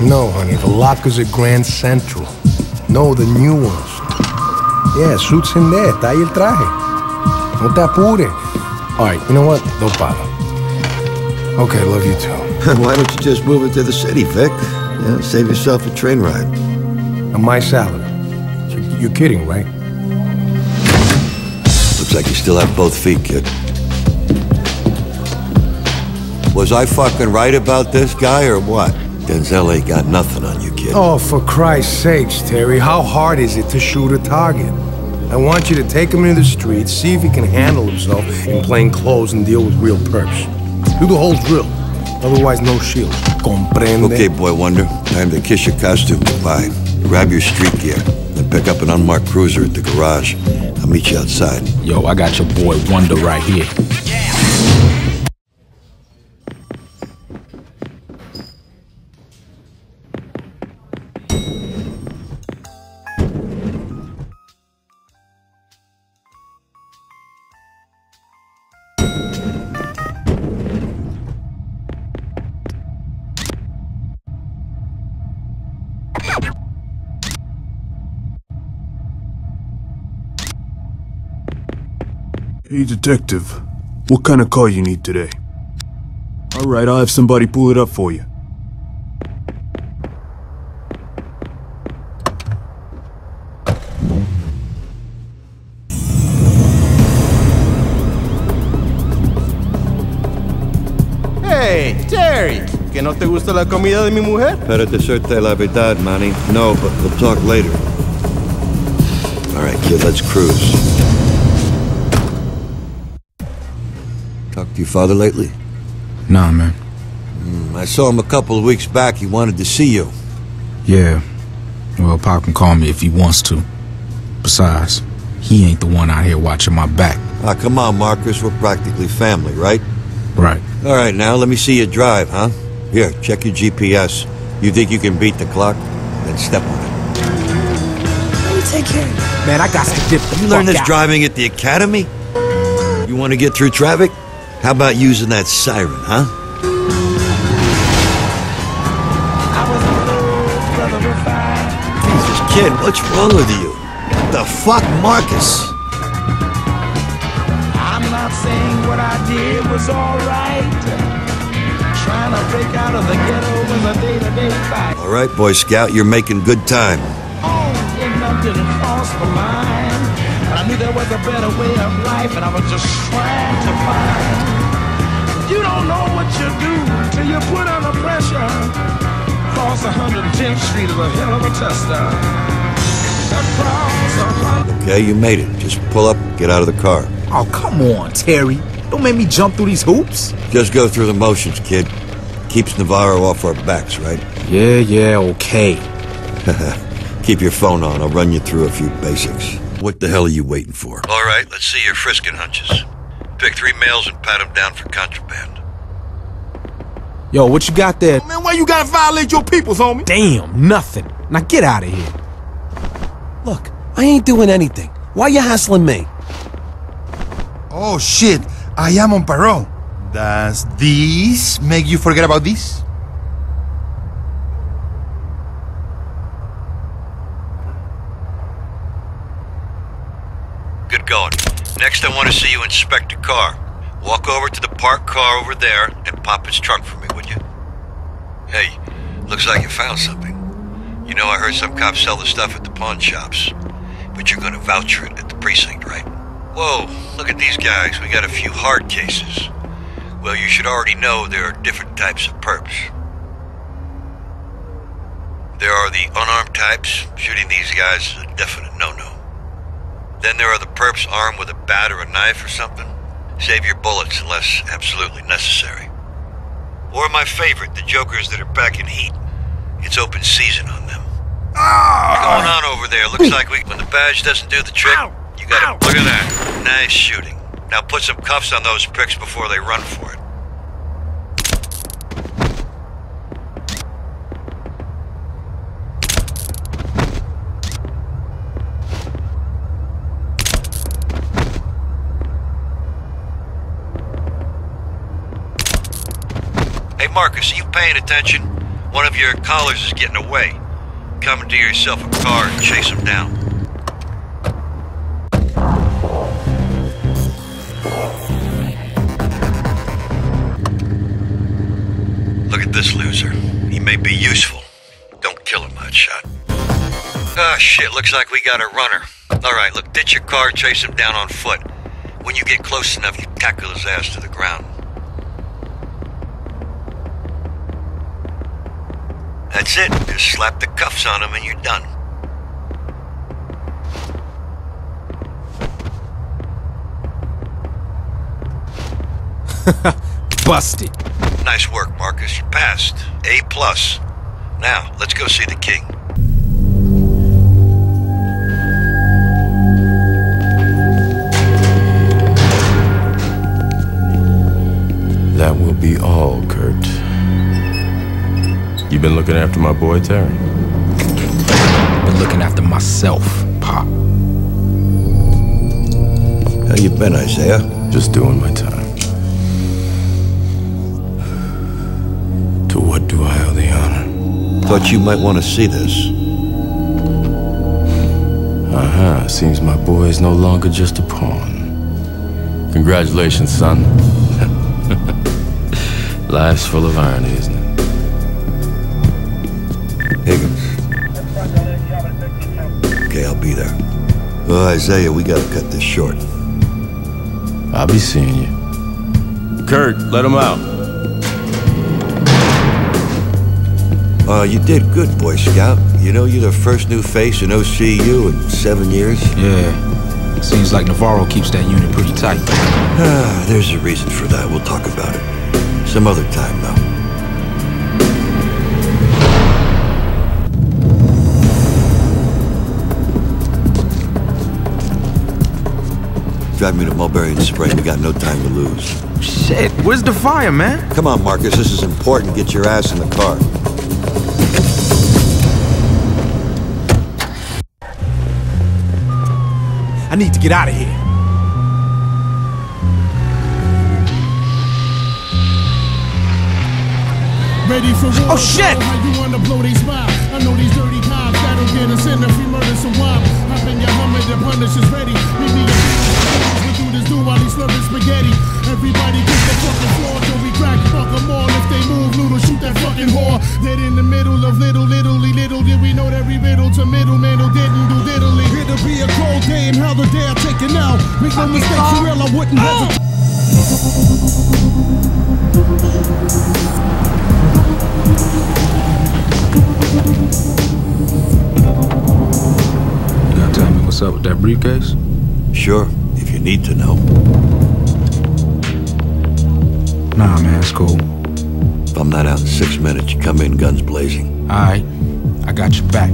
No, honey, the lockers at Grand Central. No, the new ones. Yeah, suits in there. Está ahí el traje. No te apures. All right, you know what? Don't bother. Okay, love you too. Why don't you just move it to the city, Vic? Yeah, save yourself a train ride. On my salary. You're kidding, right? Looks like you still have both feet, kid. Was I fucking right about this guy or what? Denzel ain't got nothing on you, kid. Oh, for Christ's sakes, Terry, how hard is it to shoot a target? I want you to take him into the streets, see if he can handle himself in plain clothes and deal with real perps. Do the whole drill. Otherwise, no shield. Comprende? Okay, boy wonder. Time to kiss your costume goodbye. Grab your street gear, then pick up an unmarked cruiser at the garage. I'll meet you outside. Yo, I got your boy Wonder right here. Hey, detective. What kind of car you need today? All right, I'll have somebody pull it up for you. Hey, Terry, ¿que no te gusta la comida de mi mujer? Para decirte la verdad, Manny. No, but we'll talk later. All right, kid, let's cruise. Talked to your father lately? Nah, man. I saw him a couple of weeks back. He wanted to see you. Yeah. Well, Pop can call me if he wants to. Besides, he ain't the one out here watching my back. Ah, come on, Marcus. We're practically family, right? Right. All right, now let me see you drive, huh? Here, check your GPS. You think you can beat the clock? Then step on it. Let me take care of you. Man, I got to dip the You fuck learned this out. driving at the academy? You want to get through traffic? How about using that siren, huh? Jesus, kid, what's wrong with you? The fuck, Marcus? I'm not saying what I did was alright. Trying to break out of the ghetto was a day-to-day fight. All right, Boy Scout, you're making good time. Oh, and nothing didn't cross my mind. But I knew there was a better way of life, and I was just trying to find. You don't know what you do till you put under pressure. Across 110th Street is a hell of a tester. Okay, you made it. Just pull up, get out of the car. Oh, come on, Terry. Don't make me jump through these hoops. Just go through the motions, kid. Keeps Navarro off our backs, right? Yeah, okay. Keep your phone on. I'll run you through a few basics. What the hell are you waiting for? All right, let's see your frisking hunches. Pick 3 males and pat them down for contraband. Yo, what you got there? Man, why you gotta violate your peoples, homie? Damn, nothing. Now get out of here. Look, I ain't doing anything. Why you hassling me? Oh shit, I am on parole. Does this make you forget about this? Good going. Next, I want to see you inspect a car. Walk over to the parked car over there and pop its trunk for me, would you? Hey, looks like you found something. You know, I heard some cops sell the stuff at the pawn shops, but you're gonna vouch for it at the precinct, right? Whoa, look at these guys. We got a few hard cases. Well, you should already know there are different types of perps. There are the unarmed types. Shooting these guys is a definite no-no. Then there are the perps armed with a bat or a knife or something. Save your bullets unless absolutely necessary. Or my favorite, the jokers that are packing heat. It's open season on them. What's going on over there? Looks like when the badge doesn't do the trick, you gotta... Look at that. Nice shooting. Now put some cuffs on those pricks before they run for it. Hey, Marcus, are you paying attention? One of your callers is getting away. Commandeer yourself a car and chase him down. Look at this loser. He may be useful. Don't kill him, hotshot. Ah, shit, looks like we got a runner. Alright, look, ditch your car, chase him down on foot. When you get close enough, you tackle his ass to the ground. That's it. Just slap the cuffs on him and you're done. Busted. Nice work, Marcus. You passed. A+. Now, let's go see the king. That will be all, Kurt. You been looking after my boy, Terry? Been looking after myself, Pop. How you been, Isiah? Just doing my time. To what do I owe the honor? Thought you might want to see this. Seems my boy is no longer just a pawn. Congratulations, son. Life's full of irony, isn't it? Higgins. Okay, I'll be there. Oh, Isiah, we gotta cut this short. I'll be seeing you. Kurt, let him out. You did good, Boy Scout. You know, you're the first new face in OCU in 7 years. Yeah. Seems like Navarro keeps that unit pretty tight. There's a reason for that. We'll talk about it. Some other time, though. Drive me to Mulberry and Spring. We got no time to lose. Shit, where's the fire, man? Come on, Marcus. This is important. Get your ass in the car. I need to get out of here. Ready for war. Oh, shit! How you wanna blow these smiles? I know these dirty cops that'll get us in if we murder some wild. Hop in your Hummer, the punish is ready. Meet me we do this do while he's slurping spaghetti. Everybody get the fucking floor till we crack. Fuck them all. If they move, Noodle, shoot that fucking whore. Dead in the middle of little did we know every riddle to middleman who didn't do diddly. It'll be a cold day and hell the day I take it now. Make no mistake, for real, I wouldn't hesitate. You gotta tell me what's up with that briefcase? Sure, if you need to know. Nah, man, it's cool. If I'm not out in 6 minutes, you come in guns blazing. Alright, I got your back.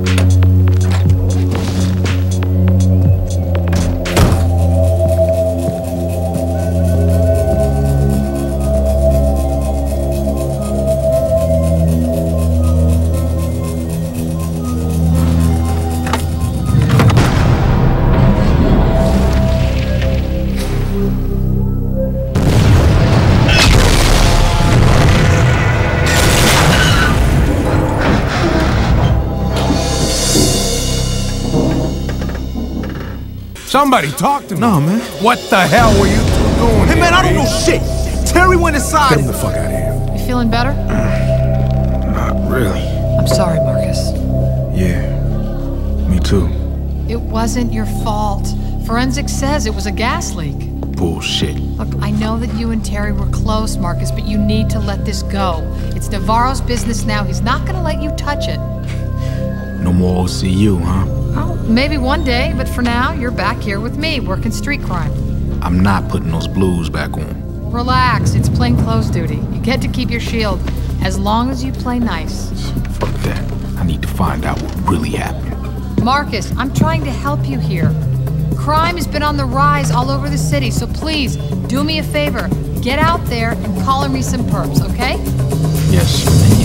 Somebody talk to me. No, man. What the hell were you two doing? Hey, man, I don't know shit. Terry went inside. Get him the fuck out of here. You feeling better? Not really. I'm sorry, Marcus. Yeah, me too. It wasn't your fault. Forensics says it was a gas leak. Bullshit. Look, I know that you and Terry were close, Marcus, but you need to let this go. It's Navarro's business now. He's not gonna let you touch it. No more OCU, huh? Oh, maybe one day, but for now, you're back here with me, working street crime. I'm not putting those blues back on. Relax, it's plainclothes duty. You get to keep your shield, as long as you play nice. Fuck that. I need to find out what really happened. Marcus, I'm trying to help you here. Crime has been on the rise all over the city, so please, do me a favor. Get out there and collar me some perps, okay? Yes,